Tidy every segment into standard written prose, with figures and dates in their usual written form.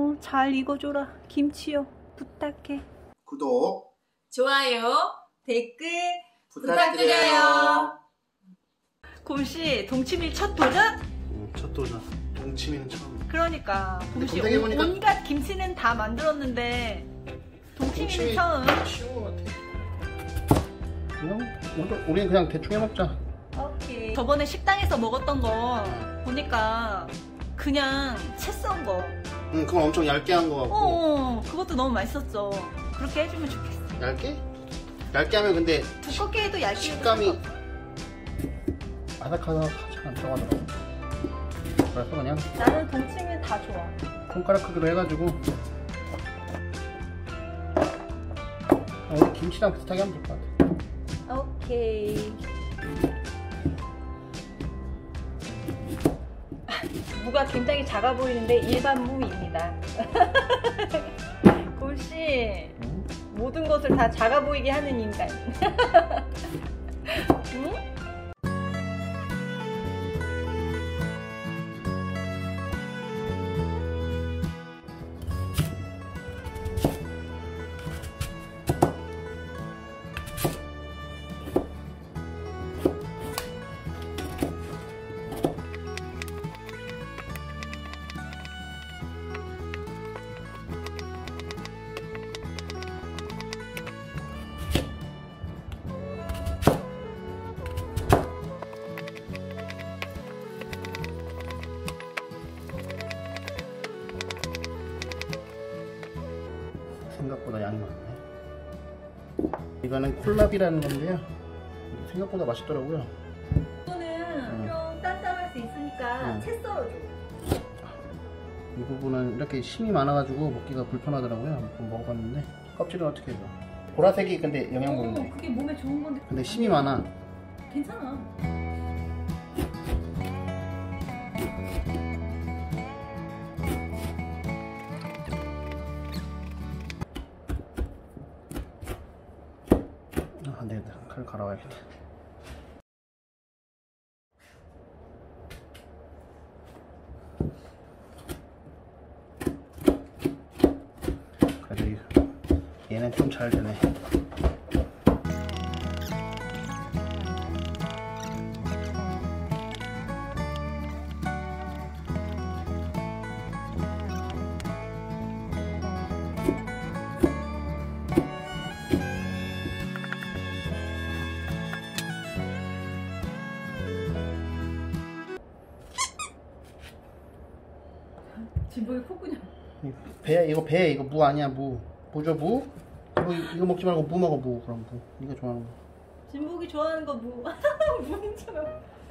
잘 익어줘라. 김치요. 부탁해. 구독, 좋아요, 댓글 부탁드려요. 곰씨, 동치미 첫 도전? 첫 도전. 동치미는 처음. 그러니까 곰씨 검색해보니까 온갖 김치는 다 만들었는데 동치미는 처음. 쉬운 것 같아. 우리는 그냥 대충 해먹자. 오케이. 저번에 식당에서 먹었던 거 보니까 그냥 채 썬 거. 응, 그건 엄청 얇게 한 거 같고. 그것도 너무 맛있었죠. 그렇게 해주면 좋겠어. 얇게? 얇게 하면 근데 두껍게 해도 얇게 식감이 아삭아삭하지 않다고 하더라고. 그래서 그냥 나는 동치미 다 좋아. 손가락 크기로 해가지고 우리 김치랑 비슷하게 하면 될 것 같아. 오케이. 무가 굉장히 작아 보이는데 일반 무입니다. 곰씨, 모든 것을 다 작아 보이게 하는 인간. 응? 생각보다 양이 많네. 이거는 콜라비라는 건데요. 생각보다 맛있더라고요. 이거는 좀 단단할 수 있으니까 채 썰어줘. 이 부분은 이렇게 심이 많아가지고 먹기가 불편하더라고요. 한번 먹어봤는데 껍질은 어떻게 해줘? 보라색이 근데 영양분인데. 그게 몸에 좋은 건데. 근데 심이 많아. 괜찮아. 안 되겠다. 칼 갈아와야겠다. 그래도 얘는 좀 잘 되네. 진복이 콧구녕. 배 이거 무 아니야. 무죠 무? 이거 먹지 말고 무 먹어. 무. 그럼 무. 이거 좋아하는 거. 진복이 좋아하는 거 무. 무인처럼.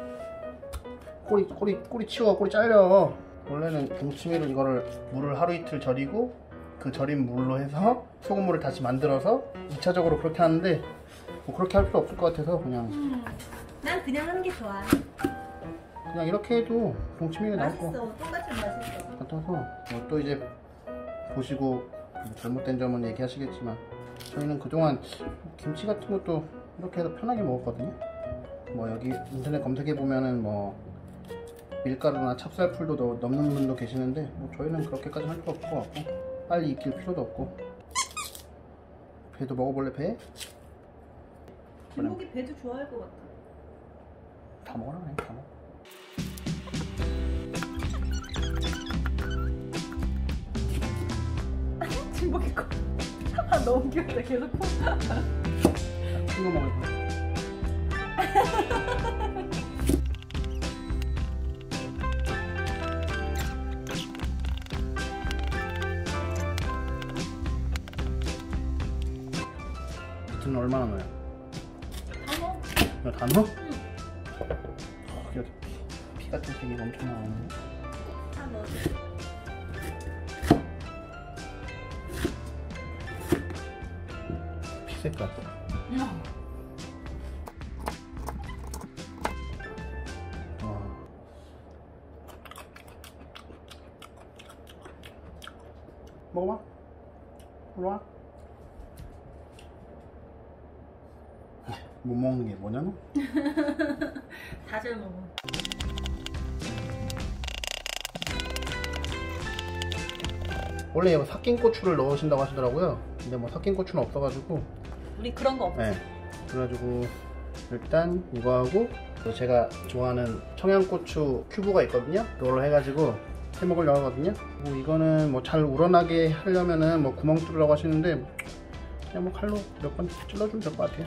꼬리 치워. 꼬리 잘려. 원래는 동치미를 이거를 물을 하루 이틀 절이고 그 절인 물로 해서 소금물을 다시 만들어서 2차적으로 그렇게 하는데 뭐 그렇게 할 필요 없을 것 같아서 그냥 난 그냥 하는 게 좋아. 그냥 이렇게 해도 동치미가 나오고 맛있어. 똑같이 맛있어. 같아서 뭐 또 이제 보시고 잘못된 점은 얘기하시겠지만 저희는 그동안 김치 같은 것도 이렇게 해서 편하게 먹었거든요. 뭐 여기 인터넷 검색해 보면은 뭐 밀가루나 찹쌀풀도 넣는 분도 계시는데 뭐 저희는 그렇게까지 할 필요 없을 것 같고 빨리 익힐 필요도 없고. 배도 먹어볼래? 배? 진복이 배도 좋아할 것 같아. 다 먹어라 그냥 다 먹어. 진복이 거. 아 너무 귀엽다. 계속 코. 큰 거 먹을 거야. 비트는 얼마나 넣어요? 다 넣어. 이거 다 넣어? 응. 피 같은 색이 엄청 나오네. 다 넣어. 피 색깔. 와. 먹어봐. 올라와. 못 먹는 게 뭐냐 너? 다 잘 먹어. 원래 이거 삭힌 고추를 넣으신다고 하시더라고요. 근데 뭐 삭힌 고추는 없어가지고. 우리 그런 거 없지. 네. 그래가지고 일단 이거 하고 제가 좋아하는 청양고추 큐브가 있거든요. 그걸로 해가지고 해먹으려고 하거든요. 뭐 이거는 뭐 잘 우러나게 하려면은 뭐 구멍 뚫으라고 하시는데 그냥 뭐 칼로 몇 번 찔러주면 될 것 같아요.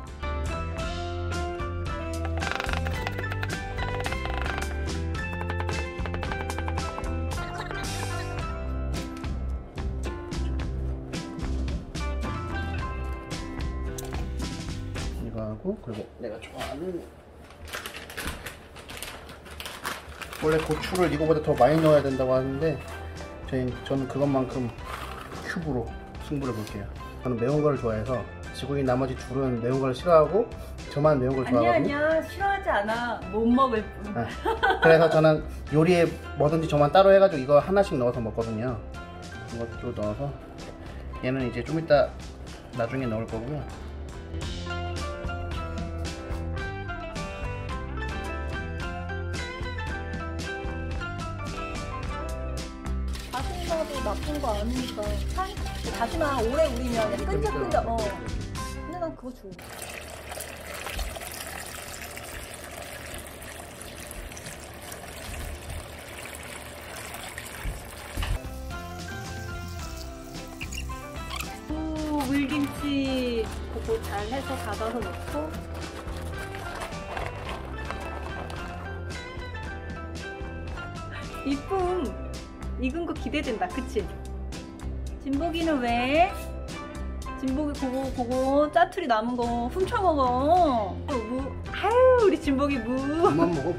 이거 하고 그리고 내가 좋아하는 원래 고추를 이거보다 더 많이 넣어야 된다고 하는데 저는 그것만큼 큐브로 승부를 볼게요. 저는 매운 걸 좋아해서 지구인 나머지 둘은 매운 걸 싫어하고 저만 매운 걸 좋아하거든요. 아니야 싫어하지 않아. 못 먹을 뿐. 네. 그래서 저는 요리에 뭐든지 저만 따로 해가지고 이거 하나씩 넣어서 먹거든요. 이것도 넣어서 얘는 이제 좀 이따 나중에 넣을 거고요. 다시마도 나쁜 거 아니니까. 다시마 오래 우리면 끈적끈적. 근데 난 그거 좋아. 오, 물김치 그거 잘 해서 받아서 넣고. 이쁨 익은 거 기대된다, 그치? 진복이는 왜? 진복이 그거 짜투리 남은 거 훔쳐먹어. 아유 우리 진복이 그만 먹어.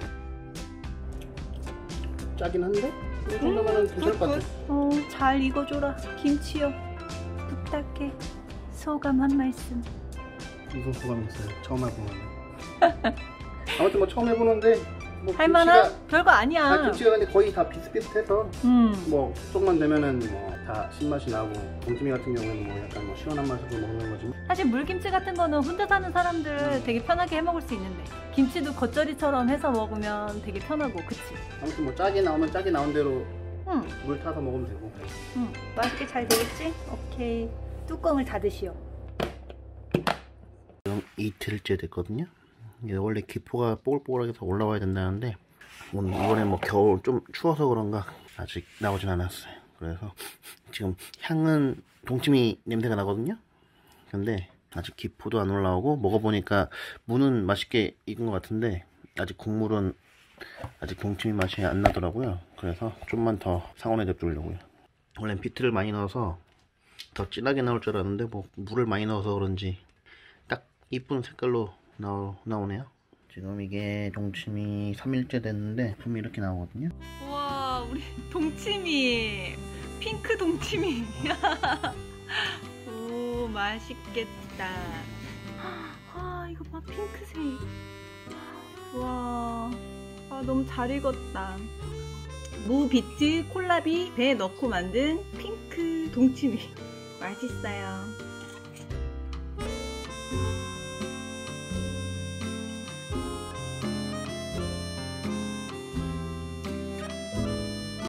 짜긴 한데 이 정도면은 괜찮을 것 같아. 잘 익어줘라 김치요. 부탁해. 소감 한 말씀. 무슨 소감이 있어요? 처음 해보는. 아무튼 뭐 처음 해보는데 뭐 할만한? 별거 아니야. 김치가 근데 거의 다 비슷비슷해서 뭐 속만 되면은 뭐 다 신맛이 나고 동치미 같은 경우에는 뭐 약간 뭐 시원한 맛으로 먹는 거지. 사실 물김치 같은 거는 혼자 사는 사람들 되게 편하게 해먹을 수 있는데 김치도 겉절이처럼 해서 먹으면 되게 편하고, 그치? 아무튼 뭐 짜게 나오면 짜게 나온 대로 물 타서 먹으면 되고. 맛있게 잘 되겠지? 오케이. 뚜껑을 닫으시오. 지금 이틀째 됐거든요. 이게 원래 기포가 뽀글뽀글하게 더 올라와야 된다는데 오늘 이번에 뭐 겨울 좀 추워서 그런가 아직 나오진 않았어요. 그래서 지금 향은 동치미 냄새가 나거든요. 근데 아직 기포도 안 올라오고 먹어보니까 무는 맛있게 익은 것 같은데 아직 국물은 아직 동치미 맛이 안 나더라고요. 그래서 좀만 더 상온에 냅두려고요. 원래는 비트를 많이 넣어서 더 진하게 나올 줄 알았는데 뭐 물을 많이 넣어서 그런지 딱 이쁜 색깔로 나오네요. 지금 이게 동치미 3일째 됐는데 품이 이렇게 나오거든요. 우와, 우리 동치미. 핑크 동치미. 오, 맛있겠다. 아, 이거 봐, 핑크색. 와, 너무 잘 익었다. 무, 비트, 콜라비, 배 넣고 만든 핑크 동치미. 맛있어요.